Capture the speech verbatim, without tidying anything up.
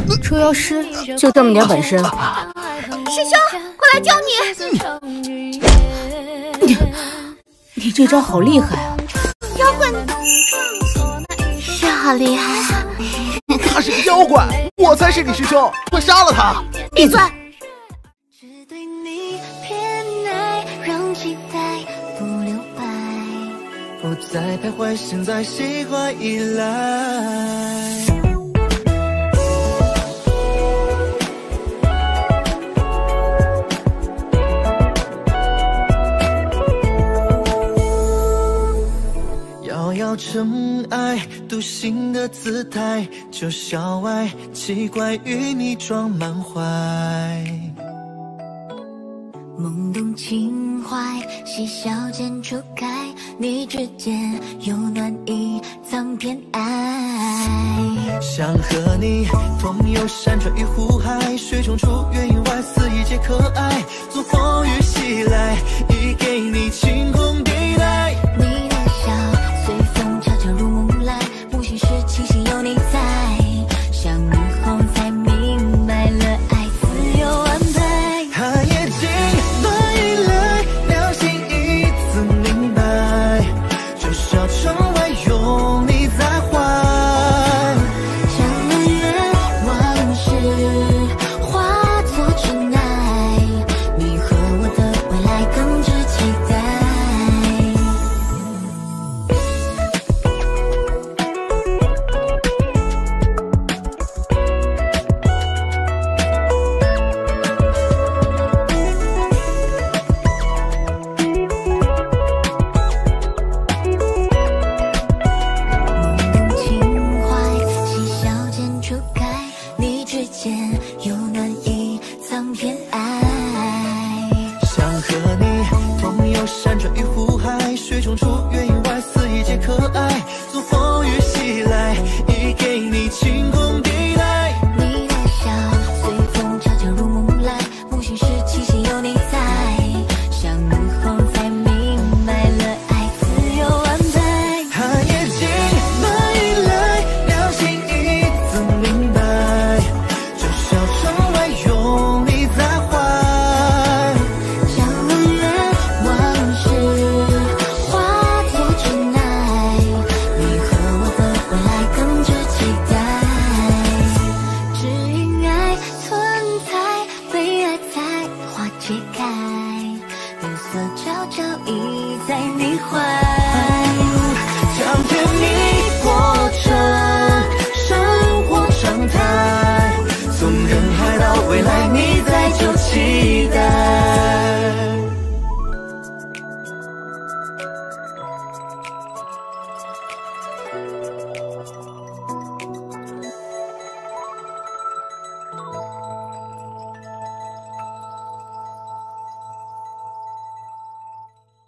捉妖师就这么点本事？ 师兄，过来救你！ 你你这招好厉害啊！ 妖怪是好厉害啊！ 他是个妖怪，我才是你师兄，快杀了他！ 闭嘴！ 不再徘徊，现在习惯依赖。遥遥尘埃，独行的姿态，就校外奇怪与你装满怀。 懵懂情怀，嬉笑间初开，你指尖有暖意，藏偏爱。 想和你同游山川与湖海，水中出月影外，肆意皆可爱。纵风雨袭来，已给你晴空地带。 你的笑随风悄悄入梦来，不醒时清醒有你在。相遇后才明白了，爱自有安排。 他也经乱以来，两心一字明白，就是要窗外拥你在怀。 将恩怨往事化作尘埃，你和我的未来更值期待。懵懂情怀，嬉笑间初开，你指尖有暖意，藏偏爱。 想和你同游山川与湖海，水中出